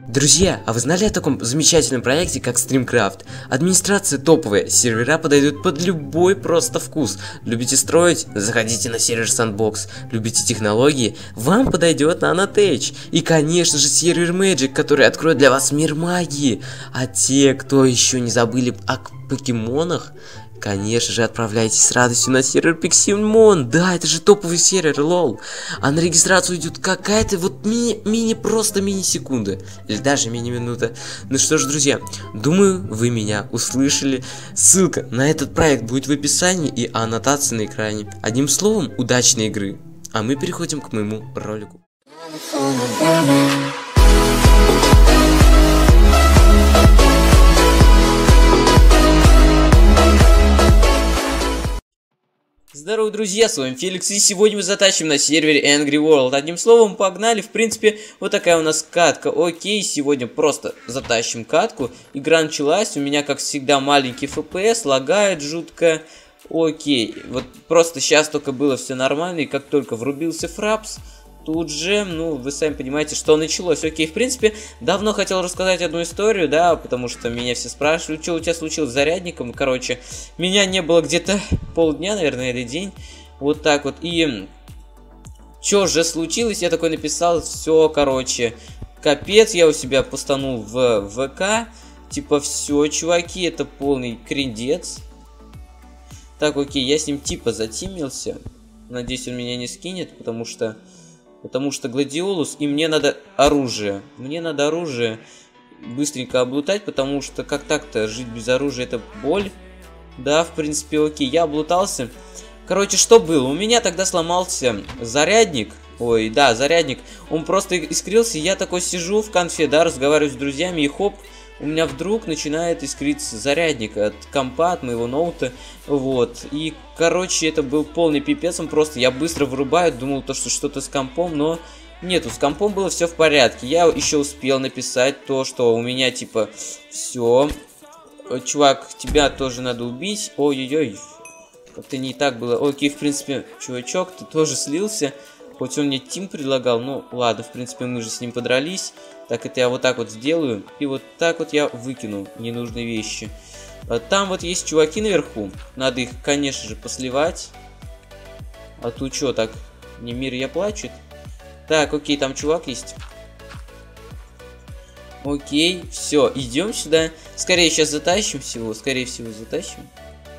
Друзья, а вы знали о таком замечательном проекте, как StreamCraft? Администрация топовая, сервера подойдут под любой просто вкус. Любите строить? Заходите на сервер Sandbox. Любите технологии? Вам подойдет Nanotech. И, конечно же, сервер Magic, который откроет для вас мир магии. А те, кто еще не забыли о покемонах, конечно же, отправляйтесь с радостью на сервер Pixelmon. Да, это же топовый сервер, лол. А на регистрацию идет какая-то вот просто мини-секунда. Или даже мини-минута. Ну что ж, друзья, думаю, вы меня услышали. Ссылка на этот проект будет в описании и аннотации на экране. Одним словом, удачной игры. А мы переходим к моему ролику. Здорово, друзья, с вами Феликс, и сегодня мы затащим на сервере Angry World. Одним словом, погнали. В принципе, вот такая у нас катка. Окей, сегодня просто затащим катку. Игра началась, у меня, как всегда, маленький FPS, лагает жутко. Окей, вот просто сейчас только было все нормально, и как только врубился Фрапс, тут же, ну, вы сами понимаете, что началось. Окей, в принципе, давно хотел рассказать одну историю, да, потому что меня все спрашивали, что у тебя случилось с зарядником. Короче, меня не было где-то полдня, наверное, или день. Вот так вот. И что же случилось? Я такой написал, все, короче, капец, я у себя постанул в ВК. Типа, все, чуваки, это полный криндец. Так, окей, я с ним типа затимился. Надеюсь, он меня не скинет, потому что Гладиолус, и мне надо оружие. Мне надо оружие быстренько облутать, потому что как так-то жить без оружия это боль. Да, в принципе, окей, я облутался. Короче, что было? У меня тогда сломался зарядник. Ой, да, зарядник. Он просто искрился, я такой сижу в конфе, да, разговариваю с друзьями, и хоп, у меня вдруг начинает искриться зарядник от компа, от моего ноута, вот, и, короче, это был полный пипец, просто я быстро вырубаю, думал, то, что что-то с компом, но нету, с компом было все в порядке, я еще успел написать то, что у меня, типа, все, чувак, тебя тоже надо убить, ой-ой-ой, как-то не так было, окей, в принципе, чувачок, ты тоже слился, хоть он мне тим предлагал, ну, ладно, в принципе, мы же с ним подрались. Так, это я вот так вот сделаю. И вот так вот я выкину ненужные вещи. Там вот есть чуваки наверху. Надо их, конечно же, посливать. А тут что, так, не мир я плачет? Так, окей, там чувак есть. Окей, все, идем сюда. Скорее сейчас затащим всего. Скорее всего затащим.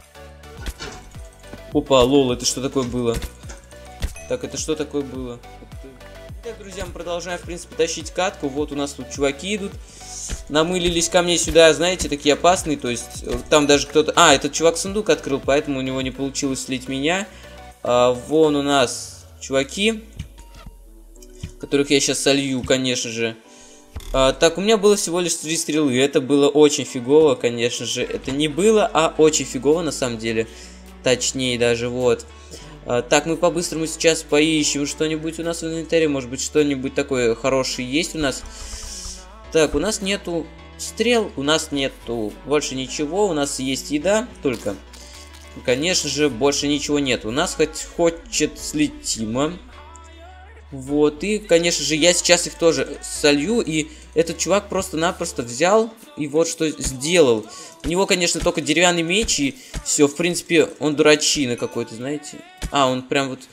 Опа, лол, это что такое было? Так, это что такое было? Итак, друзья, мы продолжаем, в принципе, тащить катку. Вот у нас тут чуваки идут. Намылились ко мне сюда, знаете, такие опасные. То есть, там даже кто-то... А, этот чувак сундук открыл, поэтому у него не получилось слить меня. Вон у нас чуваки, которых я сейчас солью, конечно же. Так, у меня было всего лишь 3 стрелы. Это было очень фигово, конечно же. Это не было, а очень фигово, на самом деле. Точнее даже, вот. Так, мы по-быстрому сейчас поищем что-нибудь у нас в инвентаре. Может быть, что-нибудь такое хорошее есть у нас. Так, у нас нету стрел, у нас нету больше ничего. У нас есть еда, только, конечно же, больше ничего нет. У нас хоть хочет слить Тима. Вот, и, конечно же, я сейчас их тоже солью. И этот чувак просто-напросто взял и вот что сделал. У него, конечно, только деревянный меч, и все, в принципе, он дурачина какой-то, знаете. А, он прям вот...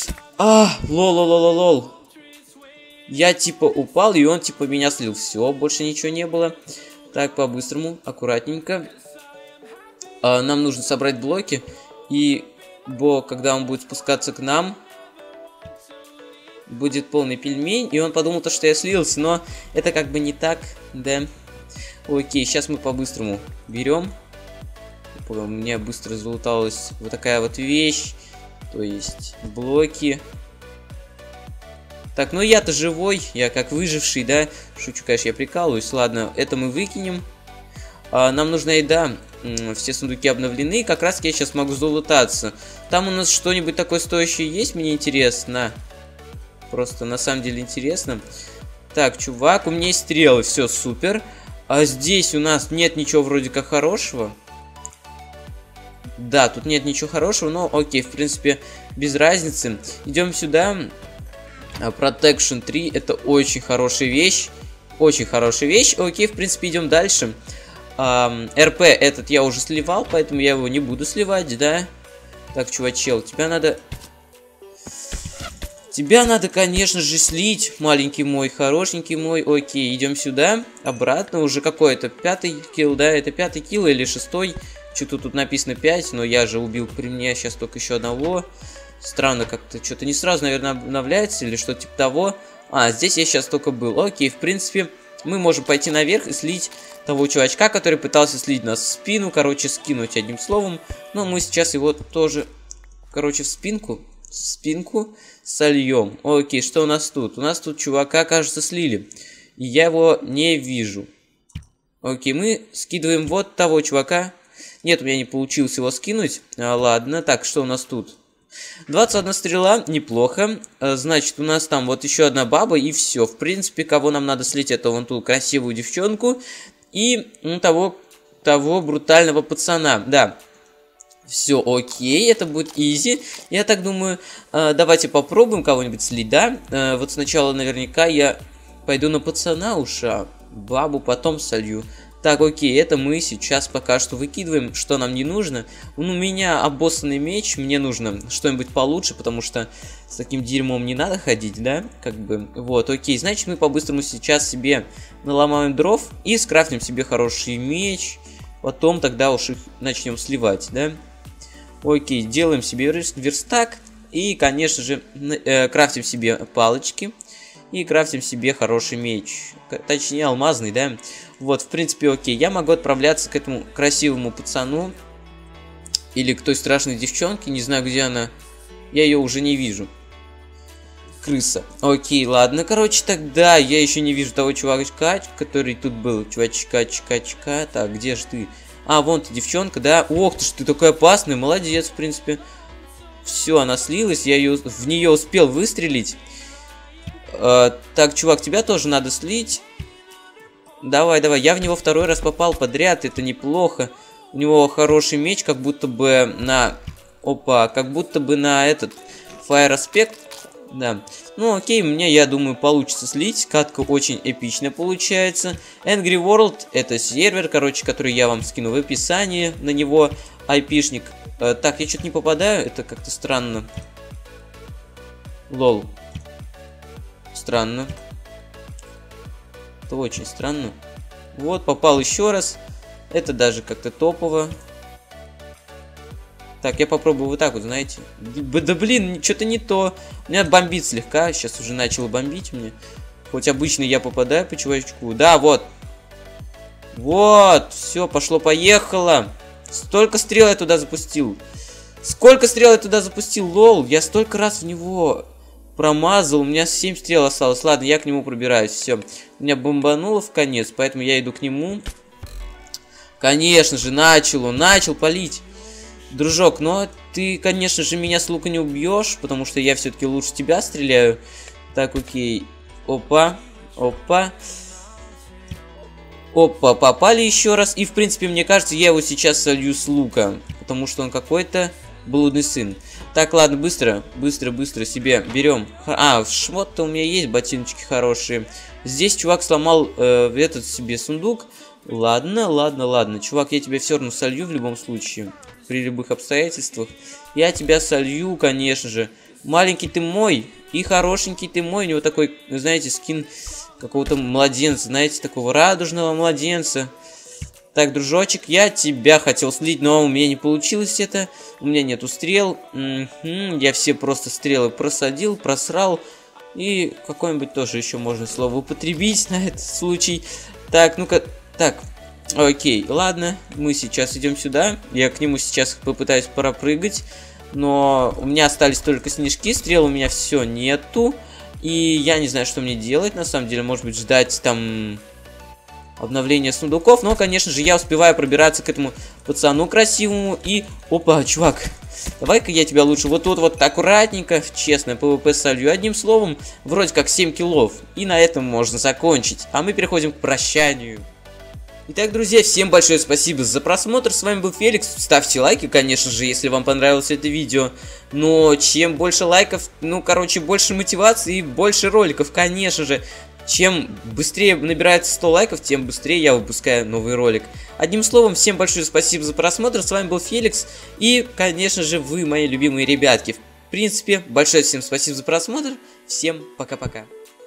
Лол. Я, типа, упал, и он, типа, меня слил. Все, больше ничего не было. Так, по-быстрому, аккуратненько. Нам нужно собрать блоки. И, когда он будет спускаться к нам, будет полный пельмень. И он подумал, что я слился, но это как бы не так, да. Окей, сейчас мы по-быстрому берем. У меня быстро залуталась вот такая вот вещь. То есть блоки. Так, ну я-то живой, я как выживший, да. Шучу, конечно, я прикалываюсь. Ладно, это мы выкинем. Нам нужна еда. Все сундуки обновлены. Как раз я сейчас могу залутаться. Там у нас что-нибудь такое стоящее есть? Мне интересно. Просто на самом деле интересно. Так, чувак, у меня есть стрелы. Все, супер. А здесь у нас нет ничего вроде как хорошего. Да, тут нет ничего хорошего, но окей, в принципе, без разницы. Идем сюда. Protection 3, это очень хорошая вещь. очень хорошая вещь. Окей, в принципе, идем дальше. РП этот я уже сливал, поэтому я его не буду сливать, да? Так, чувачел, тебя надо... Тебя надо, конечно же, слить, маленький мой, хорошенький мой. Окей, идем сюда, обратно. Уже какой-то 5-й килл, да? Это 5-й килл или 6-й? Что-то тут написано 5, но я же убил при мне сейчас только еще одного. Странно как-то, что-то не сразу, наверное, обновляется или что-то типа того. А, здесь я сейчас только был. Окей, в принципе, мы можем пойти наверх и слить того чувачка, который пытался слить нас в спину. Короче, скинуть одним словом. Но мы сейчас его тоже, короче, в спинку сольем. Окей, что у нас тут? У нас тут чувака, кажется, слили. И я его не вижу. Окей, мы скидываем вот того чувака. Нет, у меня не получилось его скинуть. Ладно, так, что у нас тут? 21 стрела, неплохо. Значит, у нас там вот еще одна баба, и все. В принципе, кого нам надо слить, это вон ту красивую девчонку. И того брутального пацана. Да. Все, окей, это будет изи. Я так думаю, давайте попробуем кого-нибудь слить, да? Вот сначала наверняка я пойду на пацана уж, а бабу потом солью. Так, окей, это мы сейчас пока что выкидываем, что нам не нужно. У меня обоссанный меч, мне нужно что-нибудь получше, потому что с таким дерьмом не надо ходить, да? Как бы, вот, окей, значит мы по-быстрому сейчас себе наломаем дров и скрафтим себе хороший меч. Потом тогда уж их начнем сливать, да? Окей, делаем себе верстак и, конечно же, крафтим себе палочки. И крафтим себе хороший меч. Точнее, алмазный, да? Вот, в принципе, окей. Я могу отправляться к этому красивому пацану. Или к той страшной девчонке. Не знаю, где она. Я ее уже не вижу. Крыса. Окей, ладно. Короче, тогда я еще не вижу того чувачка, который тут был. Чувачка. Так, где же ты? А, вон ты, девчонка, да? Ох ты ж, ты такой опасный. Молодец, в принципе. Все, она слилась. Я в нее успел выстрелить. Так, чувак, тебя тоже надо слить. Давай, я в него второй раз попал подряд, это неплохо. У него хороший меч, как будто бы на... Опа, как будто бы на этот... Fire Aspect. Да. Ну, окей, мне, я думаю, получится слить. Катка очень эпичная получается. Angry World, это сервер, короче, который я вам скину в описании. На него айпишник. Так, я что-то не попадаю, это как-то странно. Лол. Странно. Это очень странно. Вот, попал еще раз. Это даже как-то топово. Так, я попробую вот так вот, знаете. Да блин, что-то не то. Меня бомбит слегка. Сейчас уже начало бомбить мне. Хоть обычно я попадаю по чувачку. Да, вот. Вот, все, пошло-поехало. Столько стрел я туда запустил. Сколько стрел я туда запустил, лол. Я столько раз в него... промазал, у меня 7 стрел осталось. Ладно, я к нему пробираюсь. Все. Меня бомбануло в конец, поэтому я иду к нему. Конечно же, начал палить. Дружок, но ты, конечно же, меня с лука не убьешь, потому что я все-таки лучше тебя стреляю. Так, окей. Опа. Опа, попали еще раз. И, в принципе, мне кажется, я его сейчас солью с лука, потому что он какой-то блудный сын. Так, ладно, быстро себе берем. А, шмот-то у меня есть, ботиночки хорошие. Здесь чувак сломал этот себе сундук. Ладно. Чувак, я тебя все равно солью в любом случае. При любых обстоятельствах. Я тебя солью, конечно же. Маленький ты мой и хорошенький ты мой. У него такой, знаете, скин какого-то младенца. Знаете, такого радужного младенца. Так, дружочек, я тебя хотел слить, но у меня не получилось это. У меня нету стрел. Я все просто стрелы просадил, просрал. И какое-нибудь тоже еще можно слово употребить на этот случай. Так, ну-ка, так. Окей, ладно, мы сейчас идем сюда. Я к нему сейчас попытаюсь пропрыгать. Но у меня остались только снежки, стрел у меня все нету. И я не знаю, что мне делать, на самом деле. Может быть, ждать там... обновление сундуков, но, конечно же, я успеваю пробираться к этому пацану красивому. И, опа, чувак, давай-ка я тебя лучше вот тут вот аккуратненько, честно, ПВП солью. Одним словом, вроде как 7 киллов. И на этом можно закончить. А мы переходим к прощанию. Итак, друзья, всем большое спасибо за просмотр. С вами был Феликс. Ставьте лайки, конечно же, если вам понравилось это видео. Но чем больше лайков, ну, короче, больше мотивации и больше роликов, конечно же. чем быстрее набирается 100 лайков, тем быстрее я выпускаю новый ролик. Одним словом, всем большое спасибо за просмотр, с вами был Феликс, и, конечно же, вы, мои любимые ребятки. В принципе, большое всем спасибо за просмотр, всем пока-пока.